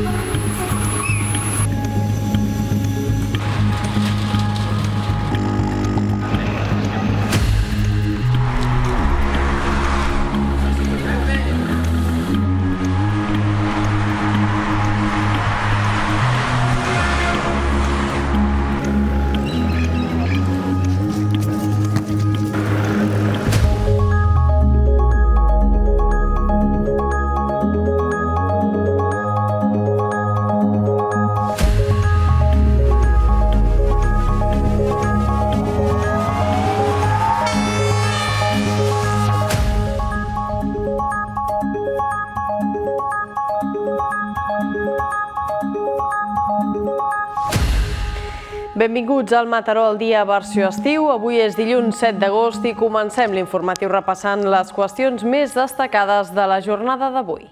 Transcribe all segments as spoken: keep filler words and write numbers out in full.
Benvinguts al Mataró al dia versió estiu. Avui és dilluns set d'agost i comencem l'informatiu repassant les qüestions més destacades de la jornada d'avui.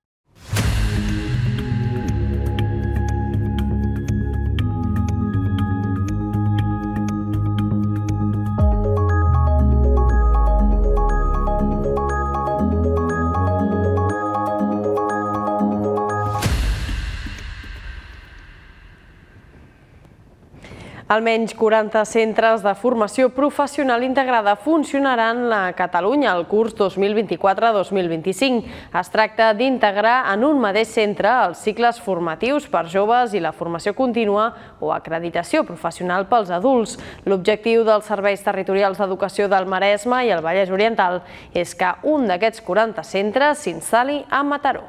Almenys quaranta centres de formació professional integrada funcionaran a Catalunya el curs dos mil vint-i-quatre dos mil vint-i-cinc. Es tracta d'integrar en un mateix centre els cicles formatius per joves i la formació contínua o acreditació professional pels adults. L'objectiu dels serveis territorials d'educació del Maresme i el Vallès Oriental és que un d'aquests quaranta centres s'instal·li a Mataró.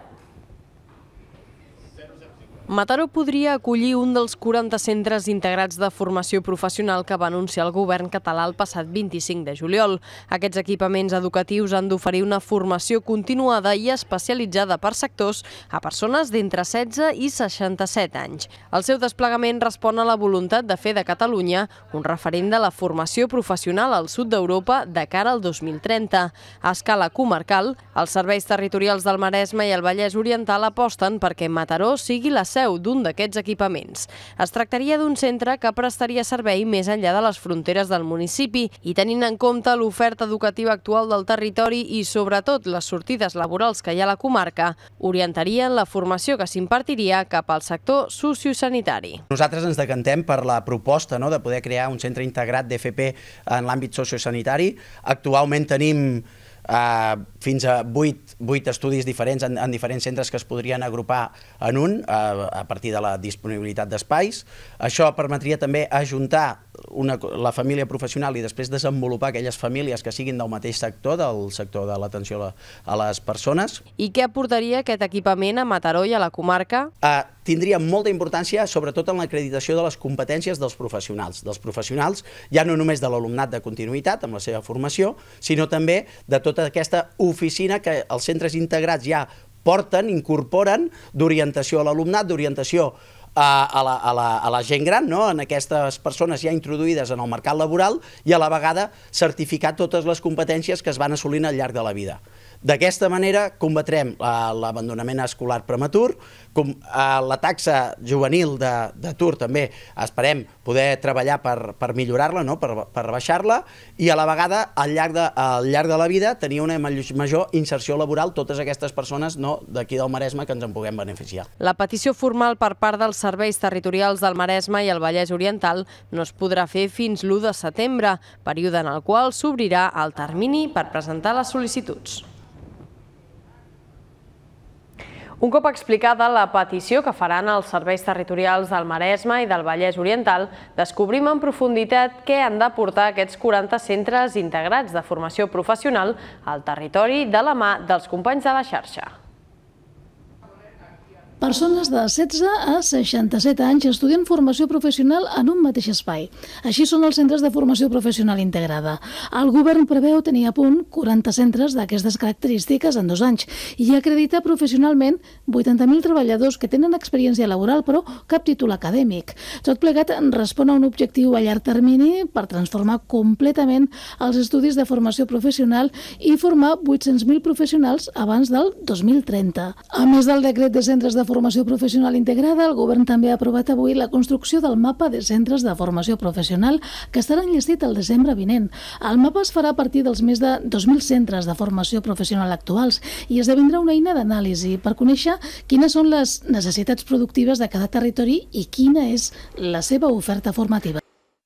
Mataró podria acollir un dels quaranta centres integrats de formació professional que va anunciar el govern català el passat vint-i-cinc de juliol. Aquests equipaments educatius han d'oferir una formació continuada i especialitzada per sectors a persones d'entre setze i seixanta-set anys. El seu desplegament respon a la voluntat de fer de Catalunya un referent de la formació professional al sud d'Europa de cara al dos mil trenta. A escala comarcal, els serveis territorials del Maresme i el Vallès Oriental aposten perquè Mataró sigui la seu d'un d'aquests equipaments. Es tractaria d'un centre que prestaria servei més enllà de les fronteres del municipi i tenint en compte l'oferta educativa actual del territori i sobretot les sortides laborals que hi ha a la comarca, orientarien la formació que s'impartiria cap al sector sociosanitari. Nosaltres ens decantem per la proposta de poder crear un centre integrat d'F P en l'àmbit sociosanitari. Actualment tenim fins a vuit estudis diferents en diferents centres que es podrien agrupar en un a partir de la disponibilitat d'espais. Això permetria també ajuntar la família professional i després desenvolupar aquelles famílies que siguin del mateix sector, del sector de l'atenció a les persones. I què aportaria aquest equipament a Mataró i a la comarca? Tindria molta importància, sobretot en l'acreditació de les competències dels professionals. Dels professionals, ja no només de l'alumnat de continuïtat amb la seva formació, sinó també de tota aquesta oficina que els centres integrats ja porten, incorporen d'orientació a l'alumnat, d'orientació a la, a, la, a la gent gran, no? En aquestes persones ja introduïdes en el mercat laboral i a la vegada certificar totes les competències que es van assolint al llarg de la vida. D'aquesta manera combatrem l'abandonament escolar prematur, la taxa juvenil d'atur també esperem poder treballar per millorar-la, per baixar-la i a la vegada al llarg de la vida tenir una major inserció laboral totes aquestes persones d'aquí del Maresme que ens en puguem beneficiar. La petició formal per part dels serveis territorials del Maresme i el Vallès Oriental no es podrà fer fins l'u de setembre, període en el qual s'obrirà el termini per presentar les sol·licituds. Un cop explicada la petició que faran els serveis territorials del Maresme i del Vallès Oriental, descobrim en profunditat què han d'aportar aquests quaranta centres integrats de formació professional al territori de la mà dels companys de la xarxa. Persones de setze a seixanta-set anys estudien formació professional en un mateix espai. Així són els centres de formació professional integrada. El govern preveu tenir a punt quaranta centres d'aquestes característiques en dos anys i acreditar professionalment vuitanta mil treballadors que tenen experiència laboral però cap títol acadèmic. Tot plegat respon a un objectiu a llarg termini per transformar completament els estudis de formació professional i formar vuit-cents mil professionals abans del dos mil trenta. A més del decret de centres de formació professional integrada, el govern també ha aprovat avui la construcció del mapa de centres de formació professional que estarà enllestit el desembre vinent. El mapa es farà a partir dels més de dos mil centres de formació professional actuals i esdevindrà una eina d'anàlisi per conèixer quines són les necessitats productives de cada territori i quina és la seva oferta formativa.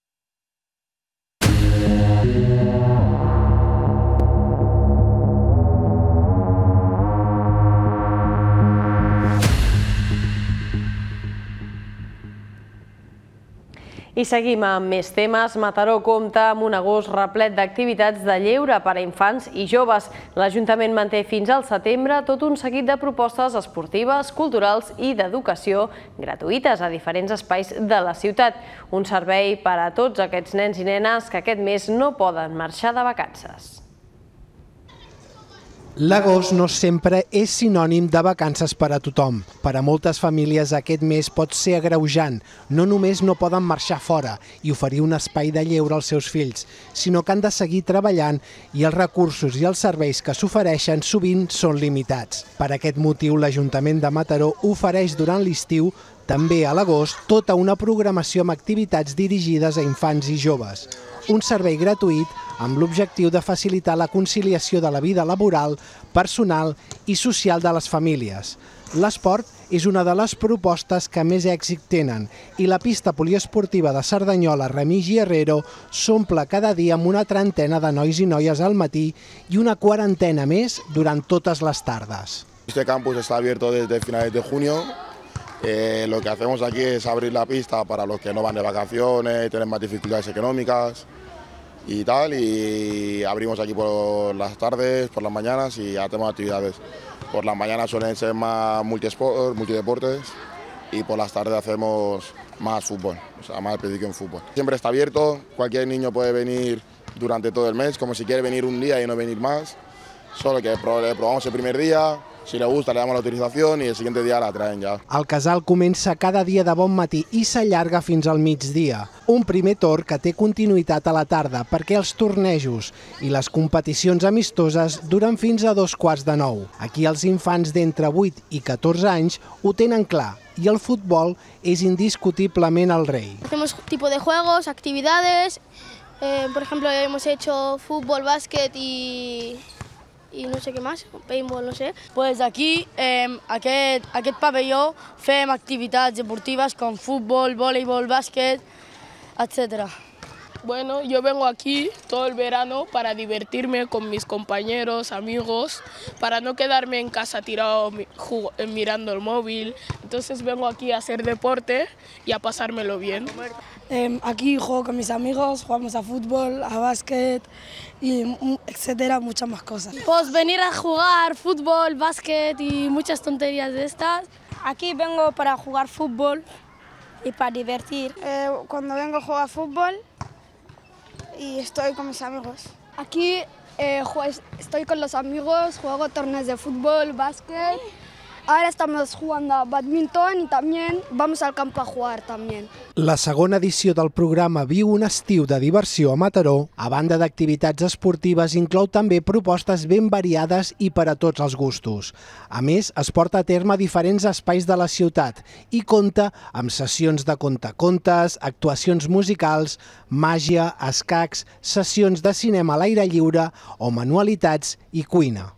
I seguim amb més temes. Mataró compta amb un agost replet d'activitats de lleure per a infants i joves. L'Ajuntament manté fins al setembre tot un seguit de propostes esportives, culturals i d'educació gratuïtes a diferents espais de la ciutat. Un servei per a tots aquests nens i nenes que aquest mes no poden marxar de vacances. L'agost no sempre és sinònim de vacances per a tothom. Per a moltes famílies aquest mes pot ser agreujant. No només no poden marxar fora i oferir un espai de lleure als seus fills, sinó que han de seguir treballant i els recursos i els serveis que s'ofereixen sovint són limitats. Per aquest motiu, l'Ajuntament de Mataró ofereix durant l'estiu, també a l'agost, tota una programació amb activitats dirigides a infants i joves. Un servei gratuït amb l'objectiu de facilitar la conciliació de la vida laboral, personal i social de les famílies. L'esport és una de les propostes que més èxit tenen i la pista poliesportiva de Cerdanyola Remigi Herrero s'omple cada dia amb una trentena de nois i noies al matí i una quarantena més durant totes les tardes. Este campus está abierto desde finales de junio. Eh, lo que hacemos aquí es abrir la pista para los que no van de vacaciones, tienen más dificultades económicas y tal, y abrimos aquí por las tardes, por las mañanas y hacemos actividades. Por las mañanas suelen ser más multisport, multideportes y por las tardes hacemos más fútbol, o sea, más específico en fútbol. Siempre está abierto, cualquier niño puede venir durante todo el mes, como si quiere venir un día y no venir más, solo que probamos el primer día. Si le gusta, le damos la autorización y el siguiente día la traen ja. El casal comença cada dia de bon matí i s'allarga fins al migdia. Un primer torn que té continuïtat a la tarda perquè els tornejos i les competicions amistoses duren fins a dos quarts de nou. Aquí els infants d'entre vuit i catorze anys ho tenen clar i el futbol és indiscutiblement el rei. Hacemos tipo de juegos, actividades, eh, por ejemplo hemos hecho fútbol, básquet y... i no sé què més, paintball, no sé. Pues aquí, eh, aquest, aquest pavelló, fem activitats deportives com futbol, voleibol, bàsquet, etcétera. Bueno, yo vengo aquí todo el verano para divertirme con mis compañeros, amigos, para no quedarme en casa tirado mirando el móvil. Entonces vengo aquí a hacer deporte y a pasármelo bien. Eh, aquí juego con mis amigos, jugamos a fútbol, a básquet, y etcétera, muchas más cosas. Pues venir a jugar fútbol, básquet y muchas tonterías de estas. Aquí vengo para jugar fútbol y para divertir. Eh, cuando vengo a jugar fútbol y estoy con mis amigos. Aquí eh, estoy con los amigos, juego torneos de fútbol, básquet. Ahora estamos jugando a badminton y también vamos al campo a jugar también. La segona edició del programa Viu un estiu de diversió a Mataró, a banda d'activitats esportives, inclou també propostes ben variades i per a tots els gustos. A més, es porta a terme diferents espais de la ciutat i compta amb sessions de contacontes, actuacions musicals, màgia, escacs, sessions de cinema a l'aire lliure o manualitats i cuina.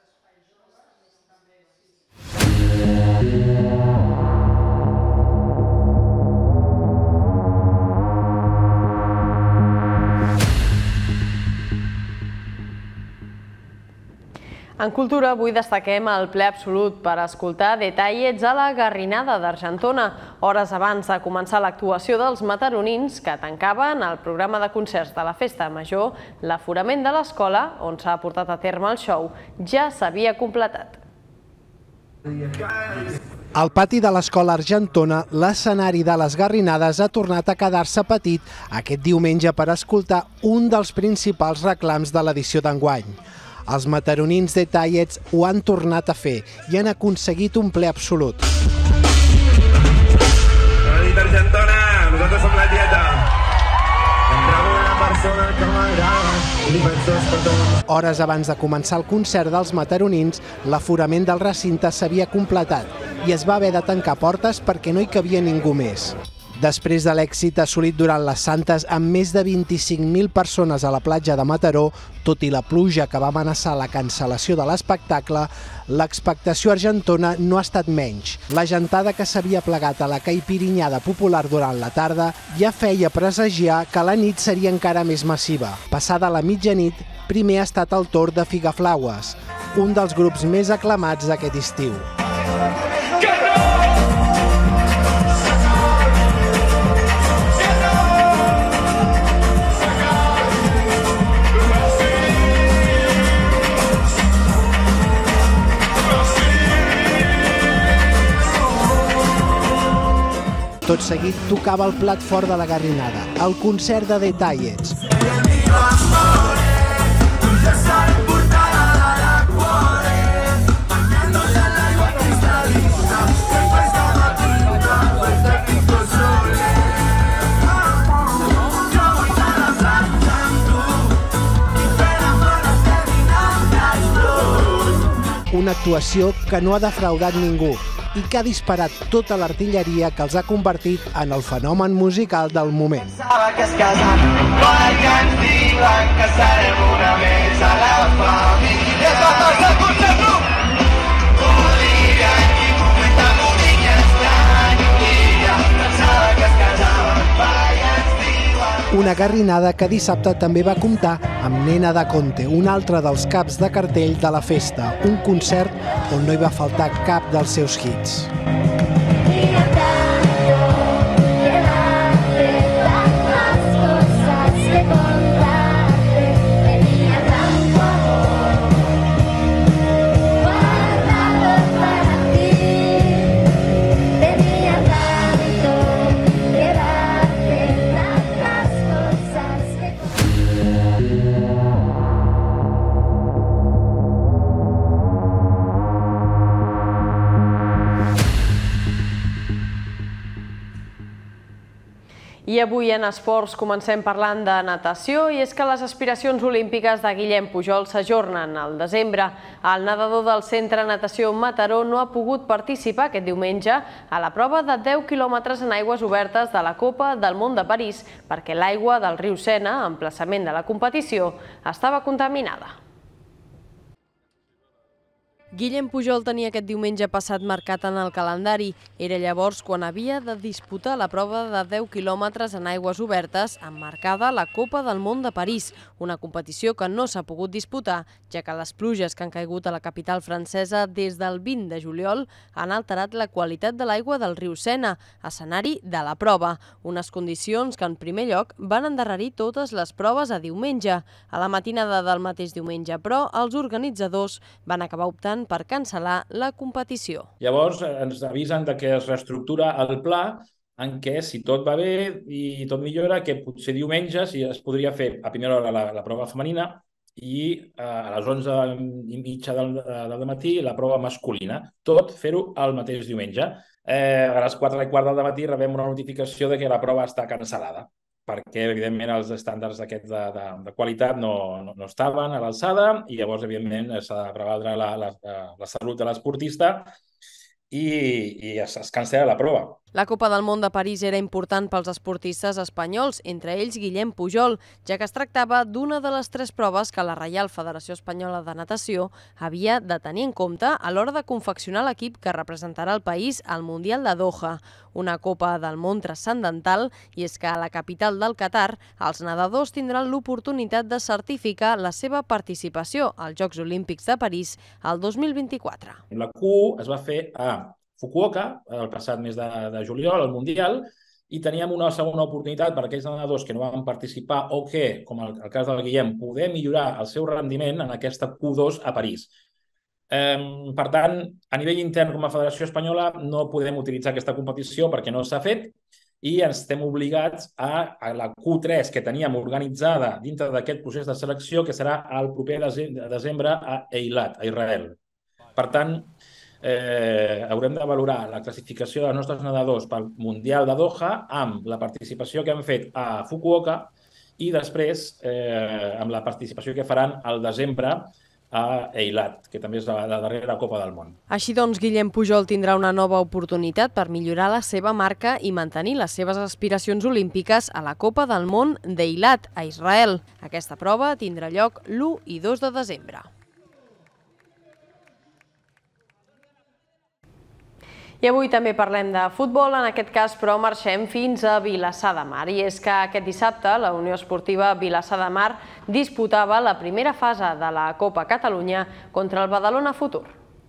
En cultura, avui destaquem el ple absolut per escoltar detallets a la Garrinada d'Argentona, hores abans de començar l'actuació dels mataronins que tancaven el programa de concerts de la Festa Major. L'aforament de l'escola, on s'ha portat a terme el show, ja s'havia completat. Al pati de l'escola Argentona, l'escenari de les Garrinades ha tornat a quedar-se petit aquest diumenge per escoltar un dels principals reclams de l'edició d'enguany. Els mataronins de Tallets ho han tornat a fer i han aconseguit un ple absolut. Bona nit, Argentona! Nosaltres som la Tieta. Entreu una Hores abans de començar el concert dels mataronins, l'aforament del recinte s'havia completat i es va haver de tancar portes perquè no hi cabia ningú més. Després de l'èxit assolit durant les Santes amb més de vint-i-cinc mil persones a la platja de Mataró, tot i la pluja que va amenaçar la cancel·lació de l'espectacle, l'expectació argentona no ha estat menys. La gentada que s'havia plegat a la caipirinhada popular durant la tarda ja feia presagiar que la nit seria encara més massiva. Passada la mitjanit, primer ha estat el torn de Figaflaues, un dels grups més aclamats d'aquest estiu. Tot seguit tocava el plat fort de la Garrinada, el concert de Detalles. Una actuació que no ha defraudat ningú i que ha disparat tota l'artilleria que els ha convertit en el fenomen musical del moment. Pensava que es casaven perquè ens diuen que serem una més a la família. És la tassa concerto! Volia i momenta bonica estrany un dia. Pensava que es casaven perquè ens diuen... Una Garrinada que dissabte també va comptar amb Nena da Conte, un altre dels caps de cartell de la festa, un concert on no hi va faltar cap dels seus hits. I avui en esports comencem parlant de natació i és que les aspiracions olímpiques de Guillem Pujol s'ajornen al desembre. El nedador del Centre Natació Mataró no ha pogut participar aquest diumenge a la prova de deu quilòmetres en aigües obertes de la Copa del Món de París perquè l'aigua del riu Sena, emplaçament de la competició, estava contaminada. Guillem Pujol tenia aquest diumenge passat marcat en el calendari. Era llavors quan havia de disputar la prova de deu quilòmetres en aigües obertes emmarcada a la Copa del Món de París, una competició que no s'ha pogut disputar, ja que les pluges que han caigut a la capital francesa des del vint de juliol han alterat la qualitat de l'aigua del riu Sena, escenari de la prova, unes condicions que en primer lloc van endarrerir totes les proves a diumenge. A la matinada del mateix diumenge, però, els organitzadors van acabar optant per cancel·lar la competició. Llavors ens avisen que es reestructura el pla en què, si tot va bé i tot millora, que potser diumenge es podria fer a primera hora la, la prova femenina i a les onze i mitja del, del matí la prova masculina. Tot fer-ho el mateix diumenge. Eh, a les quatre i quart del matí rebem una notificació de que la prova està cancel·lada, perquè, evidentment, els estàndards de, de, de qualitat no, no, no estaven a l'alçada i llavors, evidentment, s'ha de prevaldre la, la, la salut de l'esportista i, i es, es cancel·la la prova. La Copa del Món de París era important pels esportistes espanyols, entre ells Guillem Pujol, ja que es tractava d'una de les tres proves que la Reial Federació Espanyola de Natació havia de tenir en compte a l'hora de confeccionar l'equip que representarà el país al Mundial de Doha, una Copa del Món transcendental, i és que a la capital del Qatar els nedadors tindran l'oportunitat de certificar la seva participació als Jocs Olímpics de París el dos mil vint-i-quatre. La Q es va fer a Fukuoka, el passat mes de, de juliol, al Mundial, i teníem una segona oportunitat per a aquells nedadors que no van participar o que, com el, el cas del Guillem, poder millorar el seu rendiment en aquesta Q dos a París. Eh, per tant, a nivell intern com a Federació Espanyola no podem utilitzar aquesta competició perquè no s'ha fet i ens estem obligats a, a la Q tres que teníem organitzada dintre d'aquest procés de selecció que serà el proper desembre a Eilat, a Israel. Per tant, Eh, haurem de valorar la classificació dels nostres nedadors pel Mundial de Doha amb la participació que hem fet a Fukuoka i després amb la participació que faran al desembre a Eilat, que també és la darrera Copa del Món. Així doncs, Guillem Pujol tindrà una nova oportunitat per millorar la seva marca i mantenir les seves aspiracions olímpiques a la Copa del Món d'Eilat, a Israel. Aquesta prova tindrà lloc l'u i dos de desembre. I avui també parlem de futbol, en aquest cas però marxem fins a Vilassar de Mar. I és que aquest dissabte la Unió Esportiva Vilassar de Mar disputava la primera fase de la Copa Catalunya contra el Badalona Futur.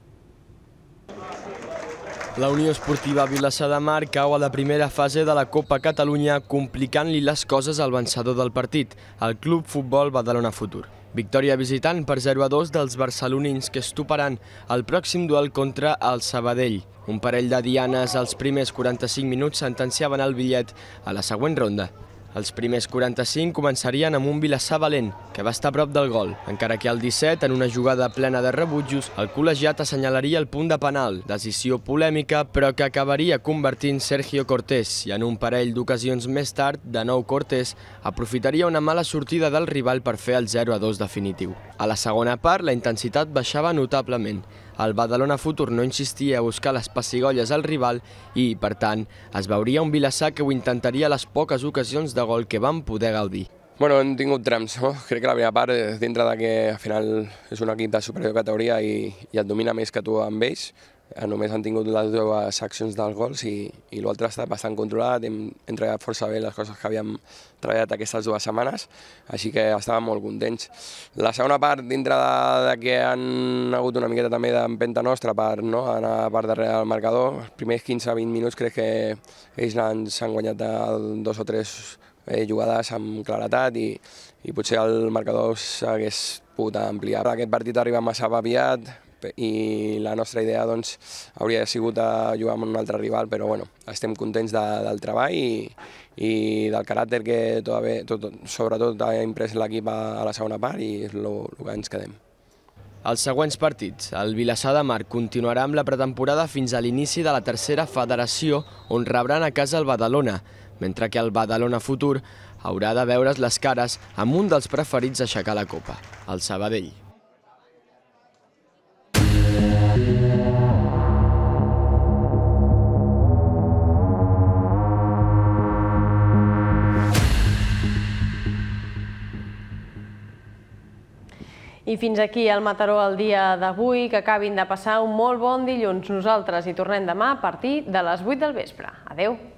La Unió Esportiva Vilassar de Mar cau a la primera fase de la Copa Catalunya, complicant-li les coses al vencedor del partit, el Club Futbol Badalona Futur. Victòria visitant per zero a dos dels barcelonins, que es toparan el pròxim duel contra el Sabadell. Un parell de dianes als primers quaranta-cinc minuts sentenciaven el bitllet a la següent ronda. Els primers quaranta-cinc començarien amb un Vilassar valent, que va estar a prop del gol, encara que al disset, en una jugada plena de rebutjos, el col·legiat assenyalaria el punt de penal, decisió polèmica, però que acabaria convertint Sergio Cortés, i en un parell d'ocasions més tard, de nou Cortés, aprofitaria una mala sortida del rival per fer el zero a dos definitiu. A la segona part, la intensitat baixava notablement. El Badalona Futur no insistia a buscar les pessigolles al rival i, per tant, es veuria un Vilassar que ho intentaria a les poques ocasions de gol que van poder gaudir. Bueno, hem tingut trams, no? Crec que la primera part, dintre de que al final és un equip de superior categoria i, i et domina més que tu amb ells, només han tingut les dues accions dels gols i, i l'altre ha estat bastant controlat, hem, hem treballat força bé les coses que havíem treballat aquestes dues setmanes, així que estàvem molt contents. La segona part, dintre de, de que han hagut una miqueta també d'empenta nostra per no, anar per darrere del marcador, els primers quinze a vint minuts crec que ells s'han guanyat dos o tres eh, jugades amb claretat i, i potser el marcador s'hagués pogut ampliar. Aquest partit arriba massa aviat, i la nostra idea doncs, hauria sigut jugar amb un altre rival, però bueno, estem contents de, del treball i, i del caràcter que tot, tot, sobretot ha imprès l'equip a, a la segona part i és el que ens quedem. Els següents partits. El Vilassar de Mar continuarà amb la pretemporada fins a l'inici de la tercera federació, on rebran a casa el Badalona, mentre que el Badalona Futur haurà de veure's les cares amb un dels preferits a aixecar la Copa, el Sabadell. I fins aquí el Mataró el dia d'avui, que acabin de passar un molt bon dilluns. Nosaltres hi tornem demà a partir de les vuit del vespre. Adéu!